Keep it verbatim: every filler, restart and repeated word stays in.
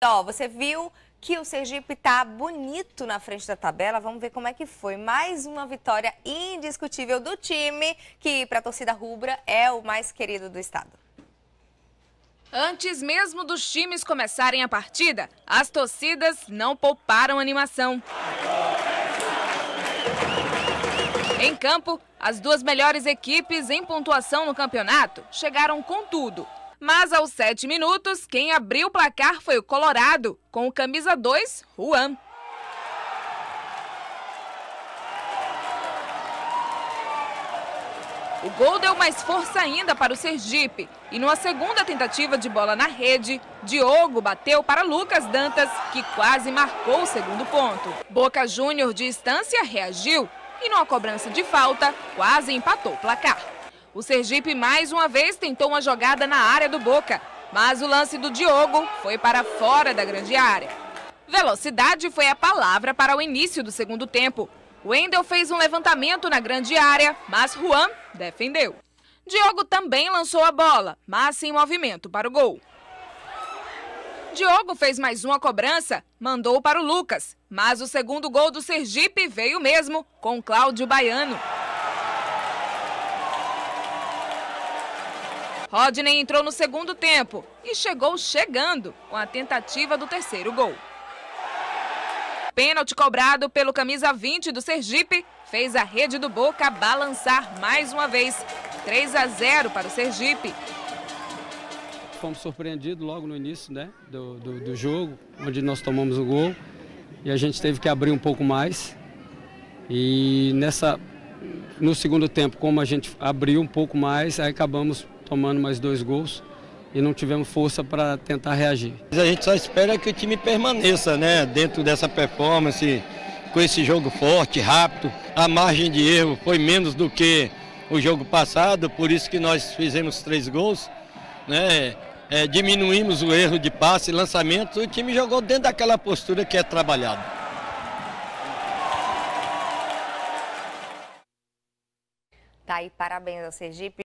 Ó, você viu que o Sergipe tá bonito na frente da tabela. Vamos ver como é que foi. Mais uma vitória indiscutível do time, que para a torcida rubra é o mais querido do estado. Antes mesmo dos times começarem a partida, as torcidas não pouparam animação. Em campo, as duas melhores equipes em pontuação no campeonato chegaram com tudo. Mas aos sete minutos, quem abriu o placar foi o Colorado, com o camisa dois, Juan. O gol deu mais força ainda para o Sergipe. E numa segunda tentativa de bola na rede, Diogo bateu para Lucas Dantas, que quase marcou o segundo ponto. Boca Júnior de Estância reagiu e numa cobrança de falta, quase empatou o placar. O Sergipe mais uma vez tentou uma jogada na área do Boca, mas o lance do Diogo foi para fora da grande área. Velocidade foi a palavra para o início do segundo tempo. Wendel fez um levantamento na grande área, mas Juan defendeu. Diogo também lançou a bola, mas sem movimento para o gol. Diogo fez mais uma cobrança, mandou para o Lucas, mas o segundo gol do Sergipe veio mesmo com Cláudio Baiano. Rodney entrou no segundo tempo e chegou chegando com a tentativa do terceiro gol. Pênalti cobrado pelo camisa vinte do Sergipe fez a rede do Boca balançar mais uma vez. três a zero para o Sergipe. Fomos surpreendidos logo no início, né, do, do, do jogo, onde nós tomamos o gol. E a gente teve que abrir um pouco mais. E nessa, no segundo tempo, como a gente abriu um pouco mais, aí acabamos tomando mais dois gols e não tivemos força para tentar reagir. A gente só espera que o time permaneça, né, dentro dessa performance, com esse jogo forte, rápido. A margem de erro foi menos do que o jogo passado, por isso que nós fizemos três gols, né, é, diminuímos o erro de passe e lançamento. O time jogou dentro daquela postura que é trabalhado. Tá aí, parabéns ao Sergipe.